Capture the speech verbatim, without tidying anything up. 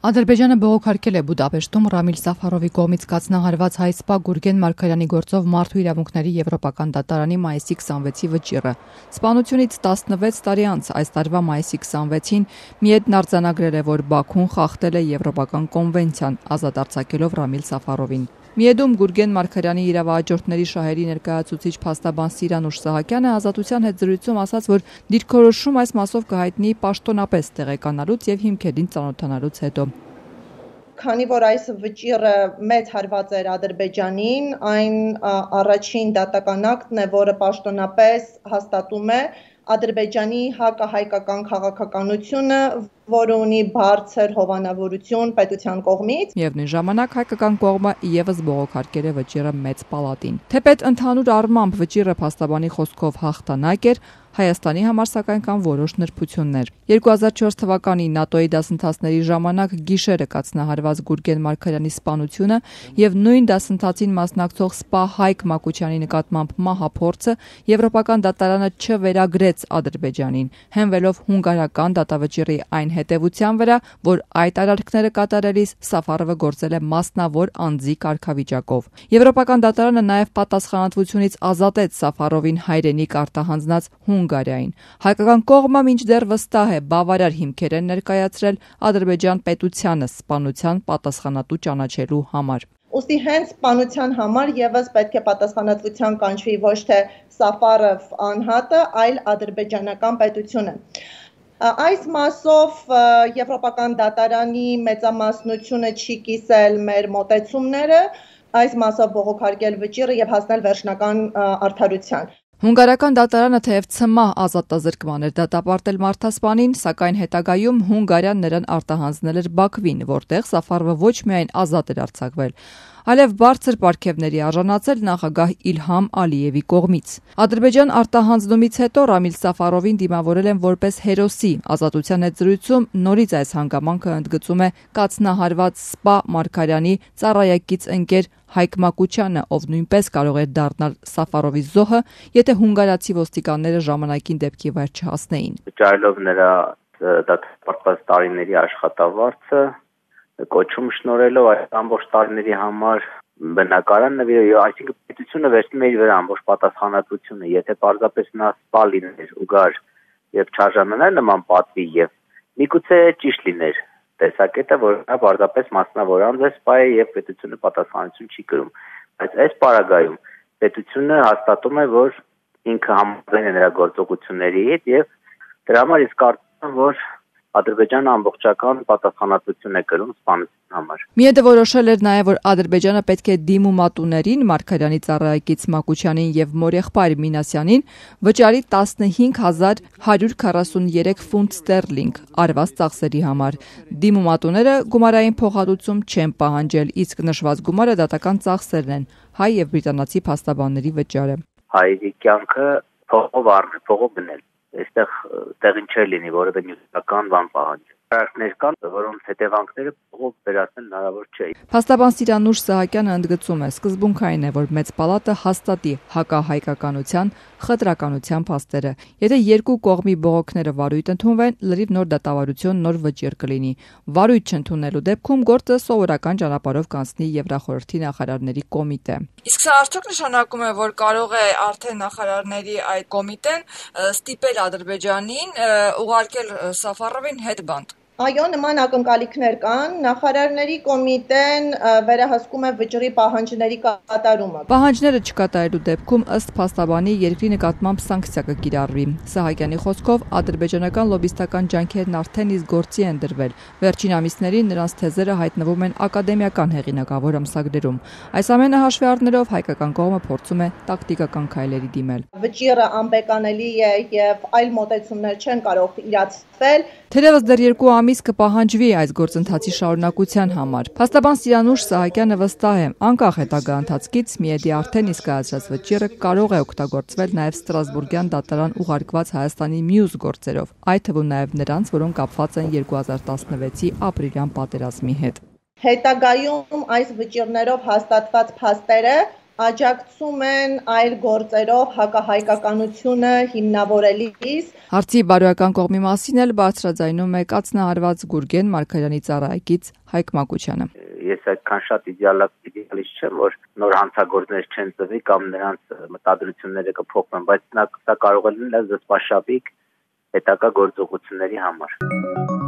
Ադրբեջանը բողոքարկել է Բուդապեշտում Ռամիլ Սաֆարովի կողմից կազմահարված հայ սպա Գուրգեն Մարգարյանի գործով Մարդու իրավունքների եվրոպական դատարանի մայիսի քսանվեցի վճիռը։ Սպանությունից տասնվեց տարի անց այս տարվա մայիսի քսանվեցին Միեդն արձանագրել է, որ Բաքուն խախտել է եվրոպական կոնվենցիան, ազատ արձակելով Ռամիլ Սաֆարովին։ Միեդում Գուրգեն Մարգարյանի իրավահաջորդների շահերի ներկայացուցիչ փաստաբան Սիրանուշ Սահակյանը ազատության հետ զրույցում ասաց, որ դիրքորոշում այս մասով կհայտնի պաշտոնապես տեղեկանալուց եւ հիմքերին ծանոթանալուց հետո։ Քանի որ այս վճիռը մեծ հարված էր Ադրբեջանին, այն առաջին դատական ակտն է, որը պաշտոնապես հաստատում է Ադրբեջանի հակահայկական քաղաքականությունը, որը ունի բարձր հովանավորություն պետության կողմից։ Միևնույն ժամանակ հայկական կողմը իևս բողոքարկել է վճիռը մեծ պալատին։ Թեպետ ընդհանուր առմամբ վճիռը փաստաբանի խոսքով հաղթանակ էր, Հայաստանի համար սակայն կան որոշ նրբություններ։ երկու հազար չորս թվականի ՆԱՏՕ-ի դասընթացների ժամանակ գիշերը կազմահարված Գուրգեն Մարգարյանի սպանությունը եւ նույն դասընթացին մասնակցող սպա Հայկ Մակուչյանի նկատմամբ մահափորձը եվրոպական դատարանը չվերագրեց Ադրբեջանին, հենվելով հունգարական դատավճիռի այն հետևության վրա, որ այդ արարքները կատարելիս Սաֆարովը գործել է մասնավոր անձի կարգավիճակով։ Եվրոպական դատարանը նաեւ պատասխանատվությունից ազատեց Սաֆարովին հայրենիք արտահանձնած Հունգարիային։ Հայկական կողմը մինչդեռ վստահ է բավարար հիմքեր են ներկայացրել Ադրբեջան պետությանը սպանության պատասխանատու ճանաչելու համար։ Ուստի հենց սպանության համար եւս պետք է պատասխանատվության կանչվի ոչ թե Սաֆարով անհատը, այլ ադրբեջանական պետությունը։ Այս մասով Եվրոպական դատարանի մեծամասնությունը չի կիսել մեր մոտեցումները, այս մասով բողոքարկել վճիռը եւ հասնել վերջնական արդարության։ Հունգարական դատարանը թեև ցմահ ազատազրկման էր դատապարտել մարդասպանին, սակայն հետագայում Հունգարիան նրան արտահանձնել էր Բաքվին, որտեղ Սաֆարովը ոչ միայն ազատ էր արձակվել, այլև բարձր պարգևների արժանացել նախագահ Իլհամ Ալիևի կողմից։ Ադրբեջան արտահանձնումից հետո Ռամիլ Սաֆարովին դիմավորել են որպես հերոսի։ Ազատության հետ զրույցում նորից այս հանգամանքը ընդգծում է կացնահարված սպա Մարգարյանի ծառայակից ընկեր Հայկ Մակուչյանը, ով նույնպես կարող էր դառնալ Սաֆարովի զոհը, եթե հունգարացի ոստիկանները ժամանակին դեպքի վայր չհասնեին։ Վճարելով նրա դատապարտված տարիների աշխատավարձը, կոչում շնորհելով այս ամբողջ տարիների համար բնակարան նվիրել, այսինքն պետությունը վերցնում է իր վրա ամբողջ պատասխանատվությունը, եթե պարզապես նա սպա լիներ ու գար եւ չարժանանար նման պատվի եւ միգուցե ճիշտ լիներ տեսակետը, որ նա պարզապես մասնավոր անձ է սպա է եւ պետությունը պատասխանատվություն չի կրում, բայց այս պարագայում պետությունը հաստատում է, որ ինքը համաձայն է նրա գործողությունների հետ եւ դրա համար իսկ կարծում եմ, որ Ադրբեջանը ամբողջական պատասխանատվություն է կրում սպանության համար։ Միեդը որոշել էր նաև, որ Ադրբեջանը պետք է դիմումատուներին, Մարգարյանի ծառայակից Մակուչյանին եւ մորեղբայր Մինասյանին վճարի տասնհինգ հազար հարյուր քառասուններեք ֆունտ ստերլինգ արված ծախսերի համար։ Դիմումատուները գումարային փոխհատուցում չեն պահանջել, իսկ նշված գումարը դատական ծախսերն են, հայ եւ բրիտանացի փաստաբանների վճարը։ Հայերի կյանքը փողով առնել, փողով գնել Այստեղ տեղին չէ լինի որևէ նյութական բան պահանջել։ Արարքներ կան, որոնց հետևանքները փողով վերացնել հնարավոր չէ։ Փաստաբան Սիրանուշ Սահակյանը ընդգծում է, սկզբունքային է, որ մեծ պալատը հաստատի հակահայկականության, խտրականության փաստերը։ Եթե երկու կողմի բողոքները վարույթ ընդունվեն, լրիվ նոր դատավարություն, նոր վճիռ կլինի։ Վարույթ չընդունելու դեպքում գործը սովորական ճանապարհով կանցնի Եվրախորհրդի նախարարների կոմիտե։ Իսկ սա արդյոք նշանակում է, որ կարող է արդեն նախարարների այդ կոմիտեն ստիպել Ադրբեջանին ուղարկել Սաֆարովին հետբանդ։ Այո, նման ակնկալիքներ կան, նախարարների կոմիտեն վերահսկում է վճռի պահանջների կատարումը։ Պահանջները չկատարելու դեպքում ըստ փաստաբանի երկրի նկատմամբ սանկցիա կկիրառվի։ Սահակյանի խոսքով ադրբեջանական լոբիստական ջանքերն արդեն իսկ գործի են դրվել։ Վերջին ամիսներին նրանց թեզերը հայտնվում են ակադեմիական հեղինակավոր ամսագրերում։ Այս ամենը հաշվի առնելով հայկական կողմը փորձում է տակտիկական քայլերի դիմել։ Վճիռը անբեկանելի է եւ այլ մոտեցումներ չեն կարող իրացվել։ Թերևս դեռ երկու ամիս կպահանջվի այս գործընթացի շարունակության համար։ Փաստաբան Սիրանուշ Սահակյանը վստահ է, անկախ հետագա ընթացքից Միեդի արդեն իսկ կայացած վճիռը կարող է օգտագործվել նաև Ստրասբուրգյան դատարան ուղարկված Հայաստանի մյուս գործերով, այդ թվում նաև նրանց, որոնք կապված են երկու հազար տասնվեցի ապրիլյան պատերազմի հետ։ Հետագայում այս վճիռներով հաստատված փաստերը աջակցում են այլ գործերով հակահայկականությունը հիմնավորելիս։ Հարցի բարոյական կողմի մասին էլ բարձրաձայնում է կաթնահարված Գուրգեն Մարգարյանի ծառայեկից Հայկ Մակուչյանը։ Ես այդքան շատ իդեալիստ չեմ, որ նոր հանցագործներ չեն ծվի կամ նրանց մտադրությունները կփոխվեն, բայց դա կարող է լինել զսպաշապիկ հետագա գործողությունների համար։